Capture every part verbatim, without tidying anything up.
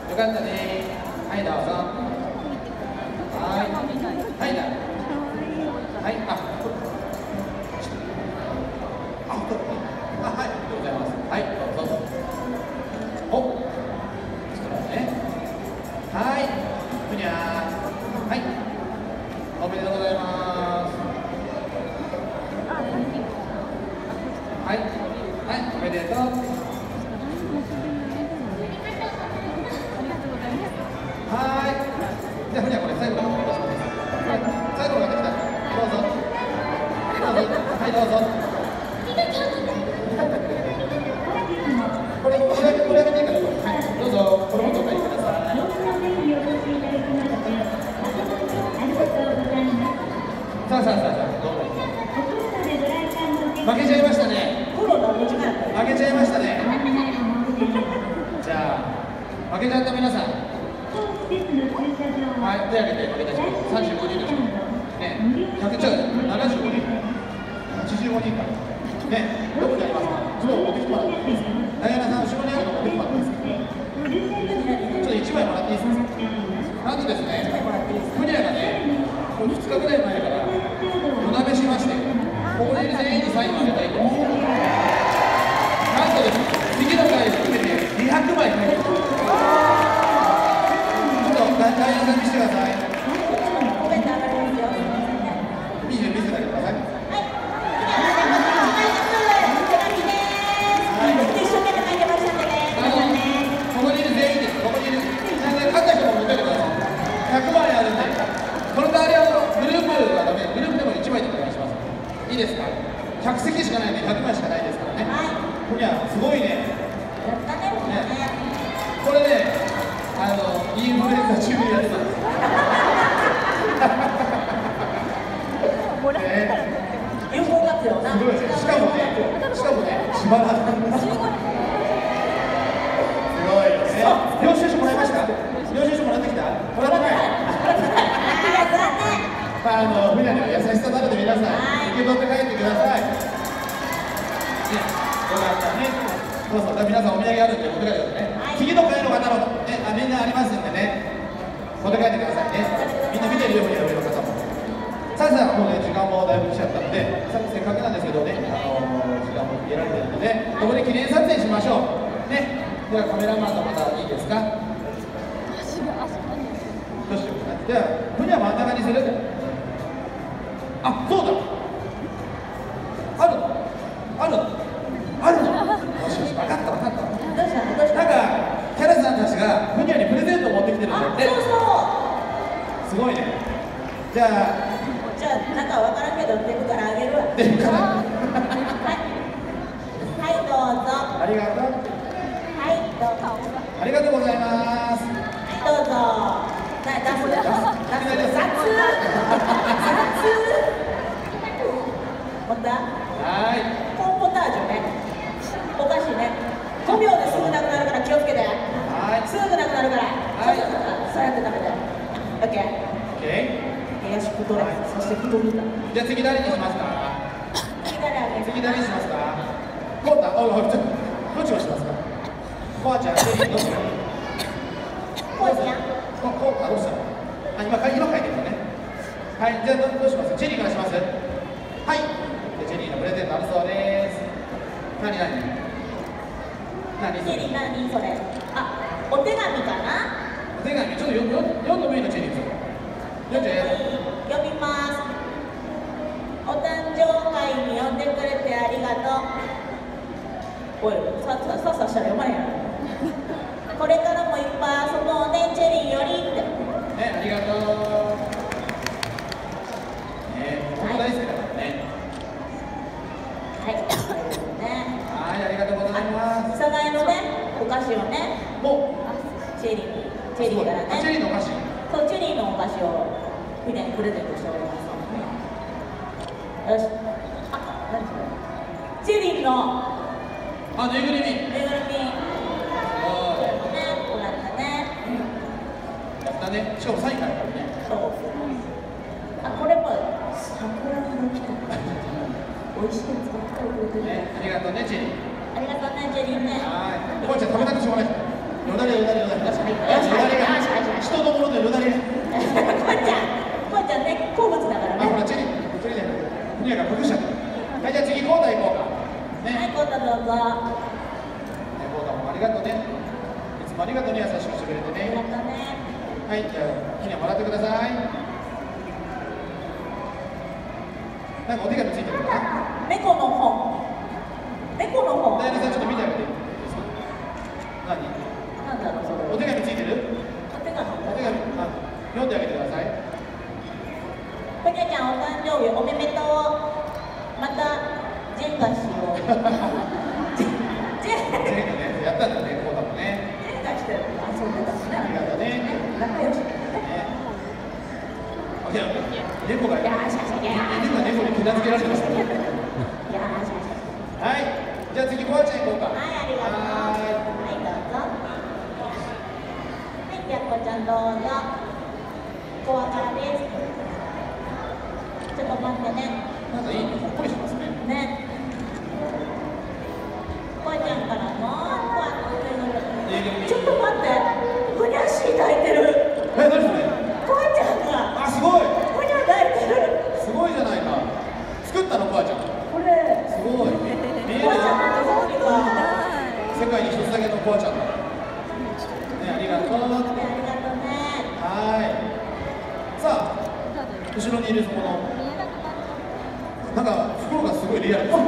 よかったね。はい、どうぞ。はい。はい、だ。はい、あ。あ、あ、はい、ありがとうございます。はい、どうぞ。お。作ろうね。はい。ふにゃー。はい。おめでとうございます。はい。はい、おめでとう。はい。じゃあ、ふにゃこれ最後のお願いします。最後のができた。どうぞ。どうぞ。はい、どうぞ。これ、これ、これだけでいいから。はい、どうぞ。これもっとお帰りください。さあさあさあさあ、どうも。負けちゃいましたね。負けちゃいましたね。じゃあ、負けちゃった皆さん。はい、手挙げて負けた人、さんじゅうごにんですね。ひゃくちゃう、ななじゅうごにん、はちじゅうごにんか。ね、どこにありますか。ちょっと持ってきてもらっていいですか。ダイアナさん、後ろにあるの持ってきてもらっていいですか。ちょっといちまいもらっていいですか。なんとですね、フニャがね、ふつかぐらい前からお鍋しまして、ここで全員にサインをあげたいと思います。なんとですね、次の回含めてにひゃくまい書いてます。ダイヤさん見せてください。見せてください。ここにいる全員です。ここにいる。勝った人も持っててください。ひゃくまいあるんで。この代わりはグループはダメ。グループでもいちまいでお願いします。いいですか。ひゃくせきしかないんでひゃくまいしかないですからね。これはすごいね。これね。あのインフルエンザ中にやってたんです。 有効活用な。 すごい。しかもね、しかもね、自腹なんです。すごいね。領収書もらいました。領収書もらってきた。もらってない。まああのふにゃには優しさなので皆さん受け取って帰ってください。ね、よかったね。そうそう。皆さんお土産あるんで持って帰ってくださいね。次の回の方のね、あみんなありますんでね、持って帰ってくださいね。みんな見てるように上の方も。さあさあ、もうね、時間もだいぶ来ちゃったので、さっきせっかくなんですけどね、あのー、時間も限られてるので、ここで記念撮影しましょう。ね、ではカメラマンの方いいですか。どうしようかな。じゃあ、ふにゃ真ん中にする。あ、そうだ。ある。ある。あるの。よしよし、分かった分かった。なんかキャラさんたちがふにゃにプレゼントを持ってきてるんだって。 そうそう。 すごいね。じゃあ。 じゃあなんかわからんけどデブからあげるわ。 デブから。はい。 はいどうぞ。 ありがとう。 はいどうぞ。 ありがとうございます。 はいどうぞ。な出す出す出す。雑雑。また。 はい。 コーンポタージュね。お菓子ね。ごびょうですぐなくなるから気をつけて。はい。すぐなくなるから。はい。そうやって食べて。オッケー。 オッケー。 よし、太れ。そして太りだ。 じゃあ次誰にしますか。 次誰あげる。 次誰にしますか。こうた、あ、どっちをしますか。こうちゃん、どっち。こうちゃん。こう、あ、どうした。あ、今、今書いてるのね。はい、じゃあ、どうします。チェリーからします。はい。チェリーのプレゼントあるそうです。何何。何それ。 チェリー何それ。あ、お手紙かな。 お手紙、ちょっとよ、よ、読んでもいいの、チェリー。読んで。 読みます。お誕生会に呼んでくれてありがとう。おい、ささささしたら読まれへん。これからもいっぱい遊ぼうね、チェリーよりって。 ね、ありがとう。ね、本当大好きだからね。 はい、ね。 はい、ありがとうございます。 さがいのね、お菓子をね。 もうチェリー、チェリーからね。 チェリーのお菓子。 そう、チェリーのお菓子をみんなにプレゼントしております。よし。あ、何それ。チェリーの。 あ、ぬいぐるみ。ぬいぐるみ。ね、もらったね。 やったね。しかもサイン書いてあるね。 そう。あ、これも桜の木とか。美味しいやつばっかりくれてる。 ね、ありがとうね、チェリー。 ありがとうね、チェリーね。 はい。こうちゃん食べたくしょうがない。よだれよだれよだれ。 よし。 当に優しくしてくれてね。はい、じゃあ、ひなもらってください。なんかお手紙ついてるかな。 猫の本。猫の本。 ダイナさん、ちょっと見てあげていいですか。何。 なんだろう、それ。 お手紙ついてる。 お手紙。 お手紙、あ、読んであげてください。 ふにゃちゃん、お誕生日おめでとう。またジェンガしよう。ジェンガね、やったんだね、こうだもんね。 ジェンガしてる。あ、そうだね。 ありがとうね。 仲良し。 猫が。猫が猫に手なずけられてます。はい。じゃあ次コアちゃん行こうか。 はい、ありがとう。はい、どうぞ。はい、じゃあこちゃんどうぞ。コアからです。ちょっと待ってね。 なんかいいね、ほっこりしますね。 ね。コアちゃんからも、コアの上の。ちょっと待って。ふにゃっしー抱いてる。 え、何それ。 コアちゃんが。 あ、すごい。 ふにゃ抱いてる。 すごいじゃないか。作ったの、コアちゃん。 これ。 すごい。見える。 コアちゃんの手作りが。 世界に一つだけのコアちゃんだ。ね、ありがとう。 ありがとうね。 はい。さあ、後ろにいるそこの。なんか袋がすごいリアル。袋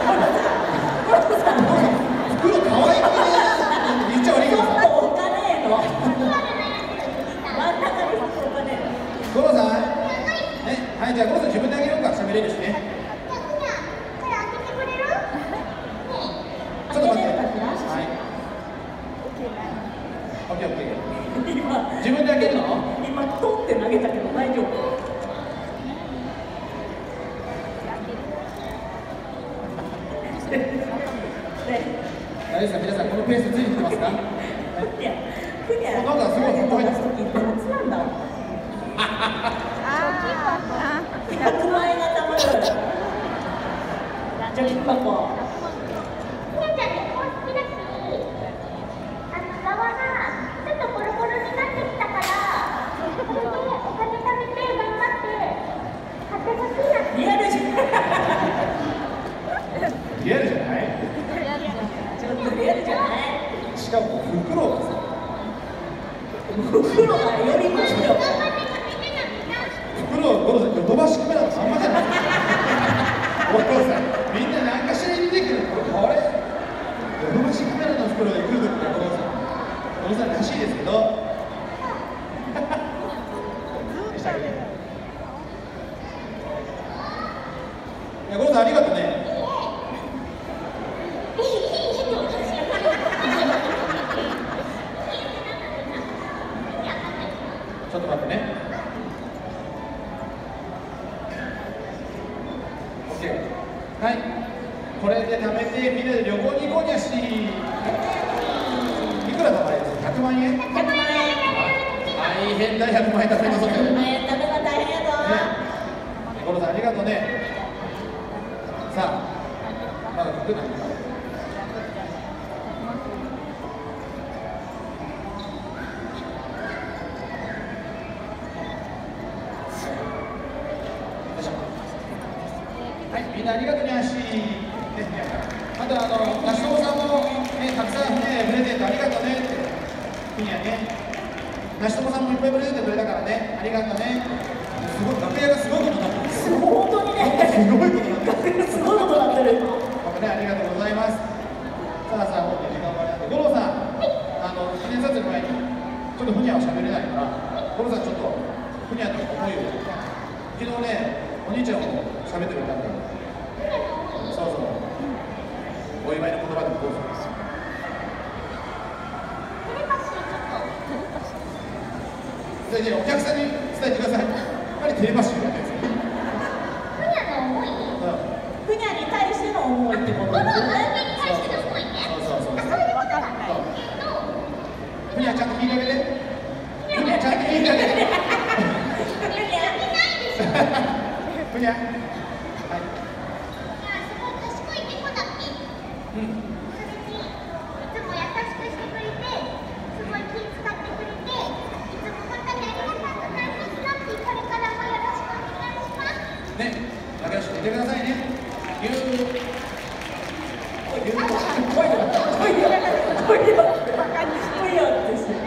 可愛くね。言っちゃ悪いけどさ。 ちょっとお金の。真ん中にお金。 ゴロさん。ね、はい、じゃあゴロさん自分であげようか、喋れるしね。ちょっと待って。はい。オッケーオッケー。 今自分であげるの？ 今取って投げたけど大丈夫。 大丈夫ですか、皆さんこのペースついてきてますか？ いや、ふにゃ。 なんかすごいすごい。 夏なんだ。ひゃくまん円がたまる。貯金箱。リアルじゃない。 リアルじゃない？ ちょっとリアルじゃない。 しかも袋がさ。 袋がよりも強い。 袋をゴロさんヨドバシカメラのまんまじゃない。ゴロさんみんな何かしらに出てくる。これヨドバシカメラの袋で来るときはゴロさんゴロさんらしいですけど。でしたっけ？いやゴロさんありがとうね。ちょっと待ってね。オッケー。はい。これで貯めてみんなで旅行に行こうにゃし。いくら貯まれるんですか？ひゃくまんえん？ひゃくまんえん。大変だ、ひゃくまんえん貯めます。ひゃくまんえん貯めが大変やぞ。ゴロさんありがとうね。さあ、まだ服なんだ。はい、みんなありがとうにゃし。あとあのナシトモさんもね、たくさんねプレゼントありがとうねって。ふにゃね。ナシトモさんもいっぱいプレゼントくれたからね、ありがとうね。すごい楽屋がすごいことになってる。 すごい本当にね。 すごいことになってる。 すごいことになってる。 僕ね、ありがとうございます。さあさあ、本当に時間まであって、ゴロさん、あの記念撮影の前にちょっとふにゃは喋れないから、ゴロさんちょっとふにゃの思いを。昨日ね、お兄ちゃんも喋ってくれたんだよ。そうそう。お祝いの言葉でどうぞ。それでお客さんに伝えてください。やっぱりテレパシーなんですよ。 ふにゃの思い？ふにゃに対しての思いってことですよね。 そうそうそう。ふにゃちゃんと聞いてあげて。ふにゃちゃんと聞いてあげて。ふにゃ。はい。うん。ね、仲良しでいてくださいね。ゆう。 来いよ、来いよ、来いよ、来いよってして。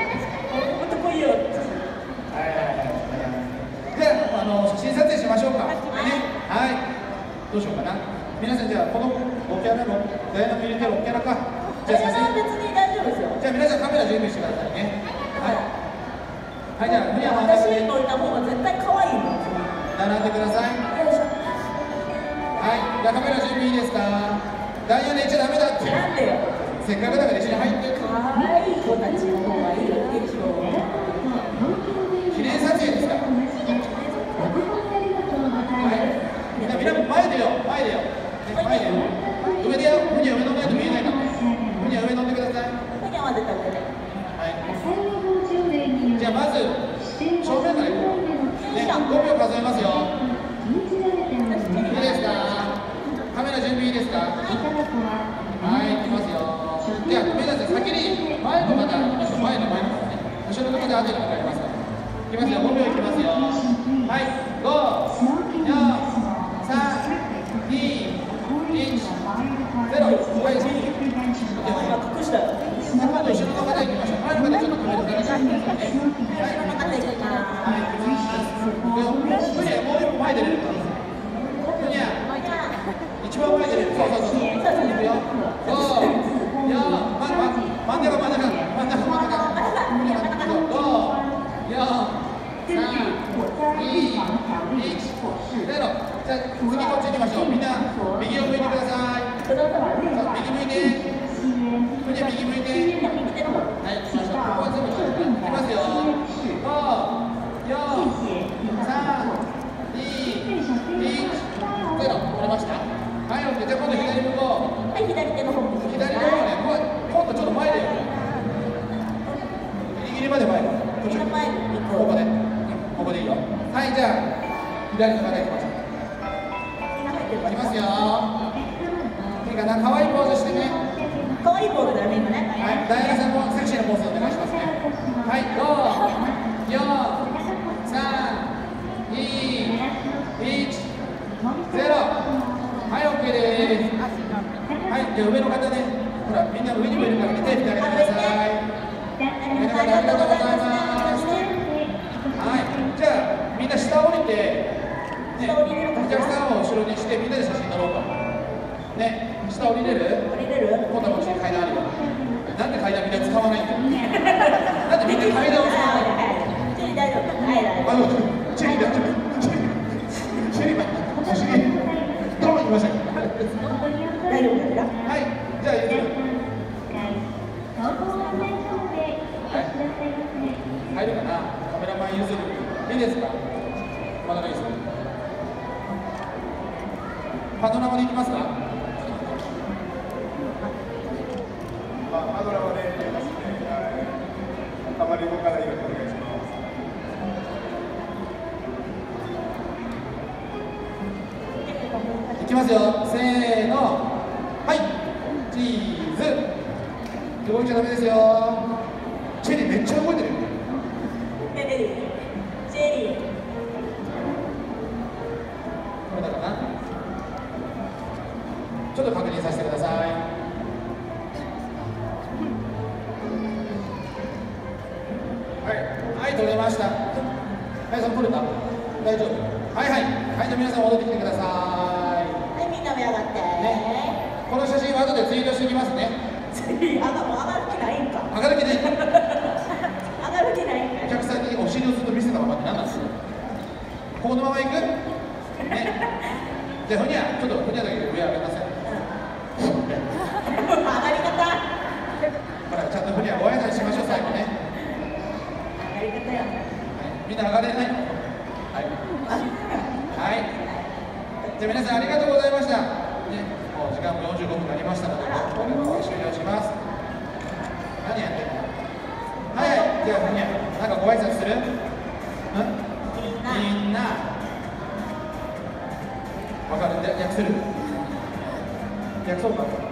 ばか。じゃあ写真。 別に大丈夫ですよ。 じゃあ皆さんカメラ準備してくださいね。はい。はい、じゃあふにゃ真ん中で。 私に置いた方が絶対可愛いもん。 並んでください。 よいしょ。 はい、じゃあカメラ準備いいですか。ダイヤ寝ちゃダメだって。 なんでよ。 せっかくだから一緒に入って。 可愛い子たちの方がいいでしょう。 記念撮影ですか。はい。みんなみんな前でよ、前でよ。前でよ。上でよ。ふにゃ上乗んないと見えないから。ふにゃ上乗んでください。 ふにゃは絶対上で。 はい。じゃあまず正面からいこう。ね、ごびょう数えますよ。いいですか。カメラ準備いいですか。はい、いきますよ。じゃあごめんなさい。先に前の方行きましょう。前の前の方ね。後ろの方で後で分かりますから。いきますよ。ごびょういきますよ。はい、ご、よん、さん、に、いち、ゼロ。はい、次。 隠したよ。 今度後ろの方行きましょう。前の方ちょっと止めてください。はい、 後で行きます。 はい、行きます。ふにゃ、もう一歩前出れる。ふにゃ、一番前出れる。そうそうそう。いくよ。ご、よん、ま、ま、真ん中真ん中真ん中真ん中。ご、よん、さん、に、いち、ゼロ。じゃあ次こっち行きましょう。みんな右を向いてください。さあ右向いて。ふにゃ右向いて。はい、行きましょう。ここは全部行きますよ。ご、よん、さん、に、いち、ゼロ。取れました。はい、オッケー。じゃあ今度左向こう。 はい、左手の方向左の方ね。今度ちょっと前でよ。ギリギリまで前。こっち。ここで。ここでいいよ。はい、じゃあ左の方行きましょう。いきますよ。いいかな。可愛いポーズしてね。 可愛いポーズだね、今ね。 はい、ダイアナさんもセクシーなポーズお願いしますね。はい、ご、よん、さん、に、いち、ゼロ。はい、オッケーです。はい、じゃあ上の方ね。ほら、みんな上にもいるから手振ってあげてください。上の方ありがとうございます。はい、じゃあみんな下降りて、ね、お客さんを後ろにしてみんなで写真撮ろうか。ね、下降りれる？ 降りれる？ 今度はこっちに階段あるよ。なんで階段みんな使わないんだよ。なんでみんな階段を使わないの？ チェリー大丈夫？はい、大丈夫。 あの、チェリー大丈夫。チェリー、チェリー、お尻、どう言いましたか？ 大丈夫だよ。 はい、じゃあゆっくり。入るかな？カメラマン譲る。いいですか？まだないですか？パノラマで行きますか？ パノラマで行きますね。あまり動かないようにお願いします。 いきますよ。せーの。はい。チーズ。動いちゃダメですよ。チェリーめっちゃ動いてるよ。 チェリー。チェリー。 これだかな。ちょっと確認させてください。はい、はい、取れました。はい、その取れた。大丈夫。はいはい、はい、じゃあ皆さん戻ってきてください。 はい、みんな目上がって。 ね、この写真は後でツイートしていきますね。 ツイート、あ、もう上がる気ないんか。 上がる気ない。 上がる気ないんか。 お客さんにお尻をずっと見せたままって何なんですか。このまま行く。ね。じゃあふにゃ、ちょっとふにゃだけで上上げなさい。 上がり方。 ほら、ちゃんとふにゃご挨拶しましょう、最後ね。 上がり方や。 みんな上がれないの。はい。はい。じゃあ皆さんありがとうございました。ね、もう時間もよんじゅうごふんになりましたので、これで終了します。何やってんの。はいはい。じゃあふにゃ、なんかご挨拶する？ん？みんな。わかる？じゃあ訳する？訳そうか。